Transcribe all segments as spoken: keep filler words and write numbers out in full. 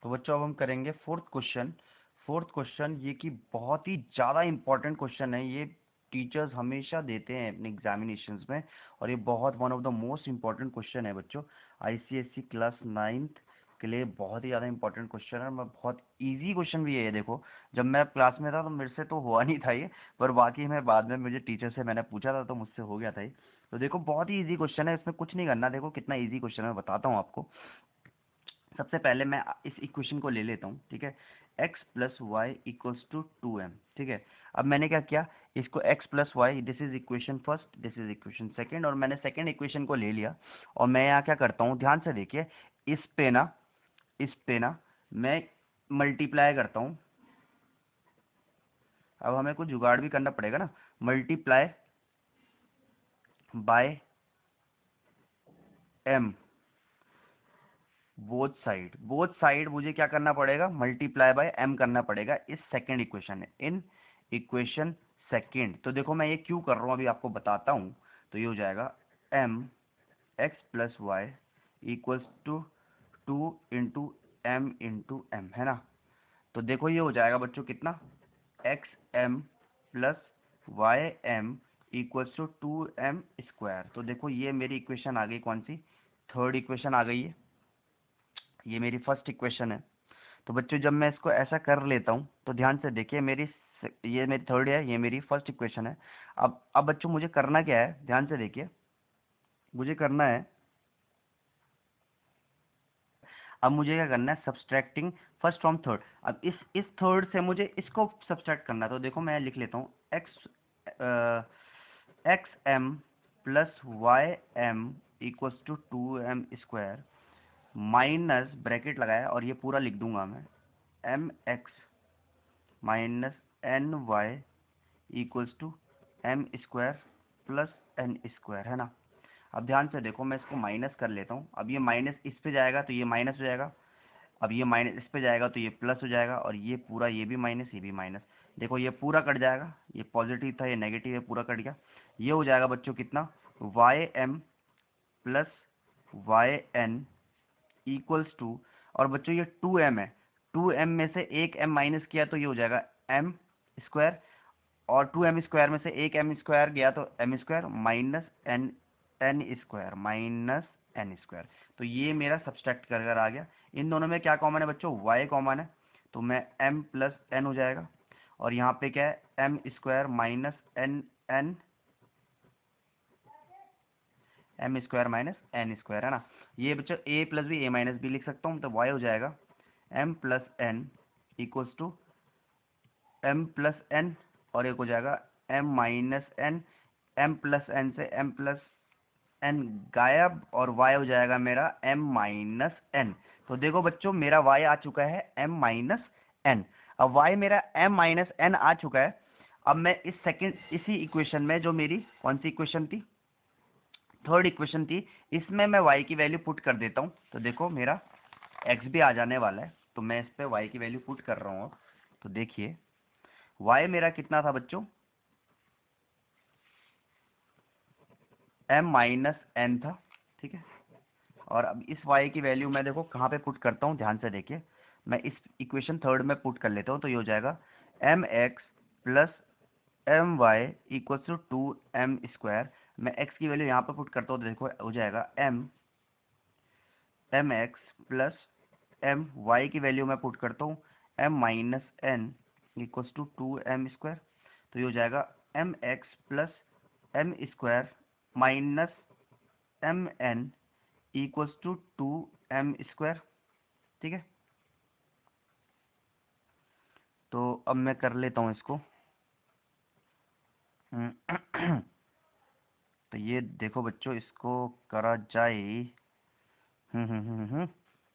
तो बच्चों अब हम करेंगे फोर्थ क्वेश्चन। फोर्थ क्वेश्चन ये कि बहुत ही ज़्यादा इंपॉर्टेंट क्वेश्चन है। ये टीचर्स हमेशा देते हैं अपने एग्जामिनेशंस में, और ये बहुत one of the most important question है बच्चों। आईसीएसई क्लास नाइन्थ के लिए बहुत ही ज़्यादा इंपॉर्टेंट क्वेश्चन है। मैं बहुत इजी क्वेश्चन भी है ये। देखो, जब मैं क्लास में था तो मेरे से तो हुआ नहीं था ये, पर बाकी मैं बाद में मुझे टीचर से मैंने पूछा था तो मुझसे हो गया था ये। तो देखो, बहुत ही इजी क्वेश्चन है, इसमें कुछ नहीं करना। देखो कितना इजी क्वेश्चन है, मैं बताता हूँ आपको। सबसे पहले मैं इस इक्वेशन को ले लेता हूँ, ठीक है। x plus Y equals to two M, ठीक है। अब मैंने क्या किया, इसको x प्लस वाई, this is equation first, this is equation second, और मैंने सेकंड इक्वेशन को ले लिया। और मैं यहाँ क्या करता हूँ, ध्यान से देखिए, इस पे ना इस पे ना मैं मल्टीप्लाई करता हूँ। अब हमें कुछ जुगाड़ भी करना पड़ेगा ना। Multiply by M, both side both side मुझे क्या करना पड़ेगा, मल्टीप्लाई बाय एम करना पड़ेगा। इस सेकंड इक्वेशन है, इन इक्वेशन सेकंड। तो देखो मैं ये क्यों कर रहा हूँ अभी आपको बताता हूँ। तो ये हो जाएगा M X plus Y equals to two into M into M, है ना। तो देखो ये हो जाएगा बच्चों कितना, X M plus Y M equals to two M square. तो देखो ये मेरी इक्वेशन आ गई, कौन सी, थर्ड इक्वेशन आ गई है। ये मेरी फर्स्ट इक्वेशन है। तो बच्चों जब मैं इसको ऐसा कर लेता हूँ तो ध्यान से देखिए, मेरी से- ये मेरी थर्ड है, ये मेरी फर्स्ट इक्वेशन है। अब अब बच्चों मुझे करना क्या है, ध्यान से देखिए, मुझे करना है, अब मुझे क्या करना है, सब्सट्रैक्टिंग फर्स्ट फ्रॉम थर्ड। अब इस इस थर्ड से मुझे इसको सब्सट्रैक्ट करना है। तो देखो मैं लिख लेता हूँ, X X M plus Y M equals to two M square minus bracket लगाया, और ये पूरा लिख दूंगा मैं, M X minus N Y equals to M square plus N square, है ना। अब ध्यान से देखो, मैं इसको माइनस कर लेता हूँ। अब ये माइनस इस पे जाएगा तो ये माइनस हो जाएगा, अब ये माइनस इस पे जाएगा तो ये प्लस हो जाएगा, और ये पूरा, ये भी माइनस ये भी माइनस। देखो ये पूरा कट जाएगा, ये पॉजिटिव था ये नेगेटिव है, पूरा कट गया। ये हो जाएगा बच्चों कितना, Y M plus Y N equals to, और बच्चों ये टू एम है, टू एम में से एक एम माइनस किया तो ये हो जाएगा एम स्क्वायर, और टू एम स्क्वायर में से एक एम स्क्वायर गया तो M square minus N N square minus N square. तो ये मेरा सब्सट्रैक्ट कर कर आ गया। इन दोनों में क्या कॉमन है बच्चों, y कॉमन है, तो मैं m प्लस एन हो जाएगा। और यहाँ पे क्या है, M square minus N N M square minus N square, है ना। ये बच्चों a प्लस भी a माइनस भी लिख सकता हूँ, तो y हो जाएगा m plus N equals to m plus N, और एक हो जाएगा m minus N, m plus N से m प्लस एन गायब, और y हो जाएगा मेरा m माइनस एन। तो देखो बच्चों मेरा y आ चुका है m माइनस एन। अब y मेरा m माइनस एन आ चुका है। अब मैं इस सेकंड इसी इक्वेशन में, जो मेरी कौन सी इक्वेशन थी, थर्ड इक्वेशन थी, इसमें मैं y की वैल्यू पुट कर देता हूँ। तो देखो मेरा x भी आ जाने वाला है, तो मैं इस पे y की वैल्यू पुट कर रहा हूँ। तो देखिए y मेरा कितना था बच्चों, m माइनस एन था, ठीक है। और अब इस y की वैल्यू मैं देखो कहाँ पे पुट करता हूँ, ध्यान से देखिए, मैं इस इक्वेशन थर्ड में पुट कर लेता हूँ। तो ये हो जाएगा M X plus M Y equal to two M square. मैं x की वैल्यू यहाँ पे पुट करता हूँ, तो देखो हो जाएगा m M X plus M Y की वैल्यू मैं पुट करता हूँ m minus N equal to two M square. तो ये हो जाएगा M X plus M square minus M N equals to two M square, ठीक है। तो अब मैं कर लेता हूँ इसको। तो ये देखो बच्चों, इसको करा जाए। हम्म हम्म हम्म हम्म।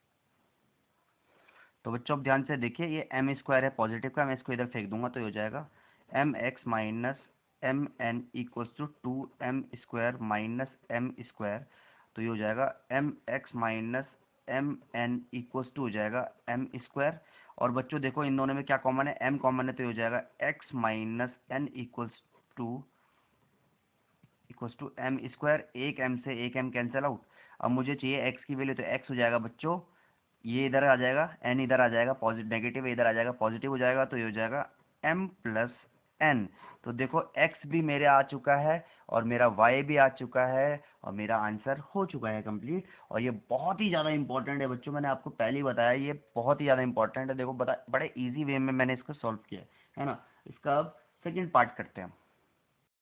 तो बच्चों अब ध्यान से देखिए, ये एम स्क्वायर है पॉजिटिव का, मैं इसको इधर फेंक दूंगा तो ये हो जाएगा M X minus M N equals to two M square minus M square. तो ये हो जाएगा M X minus M N equals to हो जाएगा एम स्क्वायर। और बच्चों देखो इन दोनों में क्या कॉमन है, m कॉमन है, तो ये हो जाएगा x minus N equals to equals to M square. एक m से एक m कैंसिल आउट। अब मुझे चाहिए x की वैल्यू, तो x हो जाएगा बच्चों ये इधर आ जाएगा, n इधर आ जाएगा, पॉजिटिव नेगेटिव इधर आ जाएगा, पॉजिटिव हो जाएगा, तो ये हो जाएगा m प्लस एन। तो देखो x भी मेरे आ चुका है और मेरा y भी आ चुका है और मेरा आंसर हो चुका है कंप्लीट। और ये बहुत ही ज़्यादा इंपॉर्टेंट है बच्चों, मैंने आपको पहले ही बताया ये बहुत ही ज़्यादा इंपॉर्टेंट है। देखो बता बड़े इजी वे में मैंने इसको सॉल्व किया है है ना। इसका अब सेकेंड पार्ट करते हैं हम।